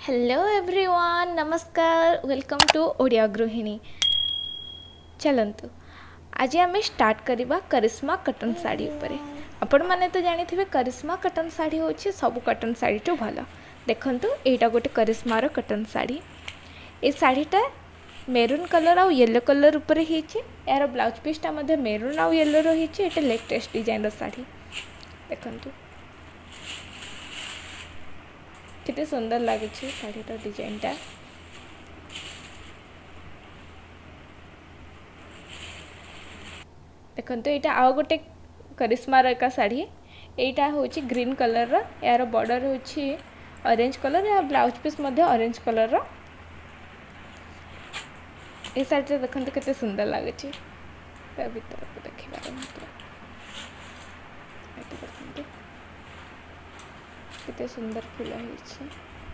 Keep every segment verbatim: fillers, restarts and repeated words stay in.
Hello everyone, नमस्कार, welcome to Odia Grihini. चलतु आज आम स्टार्ट करवा करिश्मा कटन साड़ी उपरे। आपण मैंने तो जानी थे करिश्मा कटन साड़ी हूँ सब कटन साड़ी टू भल। देखंतु एटा गोटे करिश्मार कटन साड़ी। ए साड़ीटा मेरून कलर आउ येलो कलर उपरे हिची। यार ब्लाउज पीसटा मध्य मेरून आउ येलो रही। एटा लेटेस्ट डिजाइन साड़ी। देखंतु कितने सुंदर लगे शाढ़ीर डिजाइनटा। देखो यहाँ आउ गोटे करिश्मार एक साड़ी। यहाँ हूँ ग्रीन कलर यार बॉर्डर हूँ ऑरेंज कलर या ब्लाउज पीस ऑरेंज कलर। ये साड़ी देखते कितने सुंदर लगे भीतर को देखिए कितने सुंदर फूल है।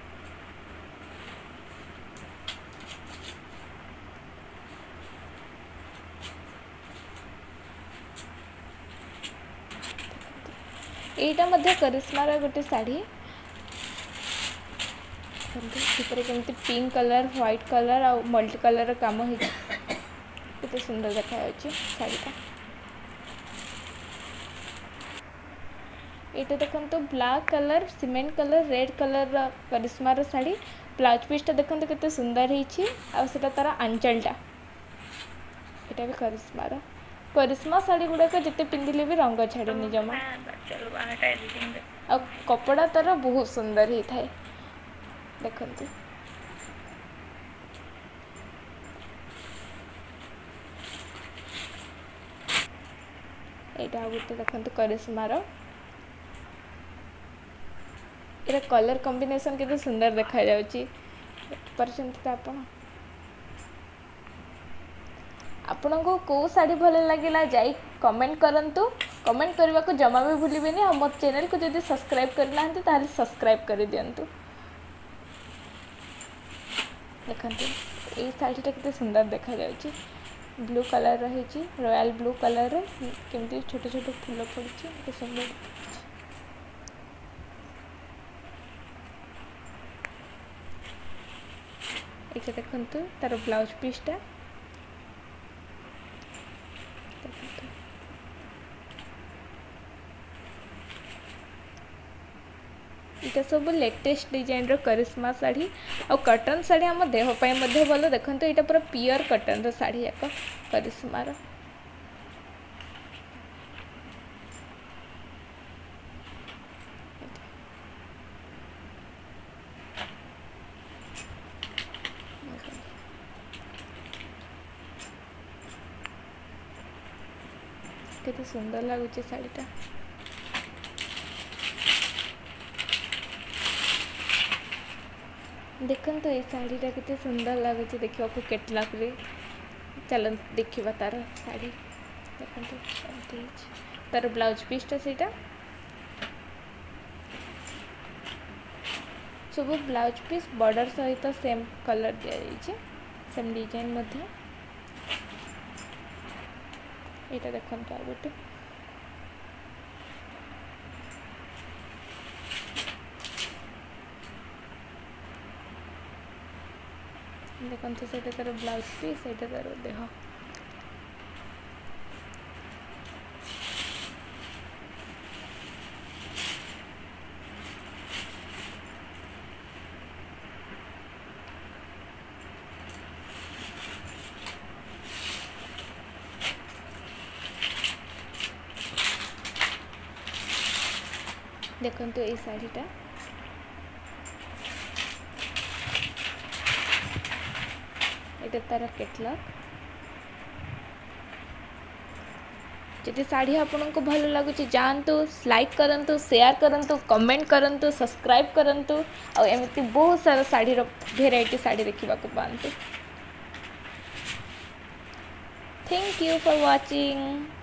एटा मध्य करिश्मार गोटे साड़ी भीतर केमती पिंक कलर व्हाइट कलर आ मल्टी कलर काम हो कितने सुंदर देखा साड़ीटा। ये देखो तो black colour cement colour red colour करिश्मार साड़ी। ब्लाउज पीसटा देखते कितने सुंदर होता तार आंचलटा। यहाँ भी करिश्मार करिश्मा साड़ी गुड़ाक जिते पिंधिले भी रंग छाड़े जमा। आ कपड़ा तार बहुत सुंदर होता है। देखते यहाँ गोटे देखते करिश्मार ये कलर कॉम्बिनेशन कितने सुंदर देखा जाउची। तो आपण आपण को कौ साड़ी भल लगे जाई कमेंट करंतु। कमेंट करने को जमा भी भूलिबेनी। और मो चैनल को जदि सब्सक्राइब करना ताहले सब्सक्राइब कर दियंतु। देखंतु ये साड़ीटा कितने सुंदर देखा जाउची। ब्लू कलर रही रॉयल ब्लू कलर केमती छोटे छोटे फूल पड़ी सुंदर। ये देखंतु तार ब्लाउज पीसटा इटा सब लेटेस्ट डिजाइन रो करिश्मा साड़ी और कटन साड़ी आम देहपाई भल। देखते यहाँ पूरा प्योर कटन रो साड़ी एक करिश्मार। कितने सुंदर लगुच साड़ीटा। देखो तो ये साड़ीटा कितने सुंदर लगुच देखा कैटलॉग रे। चल देखा तार साड़ी देखते तार ब्लाउज पीसटा सेटा सब ब्लाउज पीस बॉर्डर सहित same colour the same design मध्य। यहाँ देखो आ गोटे देखते से तार ब्लाउज पीस ये तार देह। देखो तो ये साड़ीटा ये तार कैटलॉग। जदि साड़ी आपन को भल लगुच जातु लाइक करंतु शेयर करंतु कमेंट करंतु सब्सक्राइब करंतु और एमती बहुत सारा साड़ी भेराइटी साड़ी देखा पातु। Thank you for watching.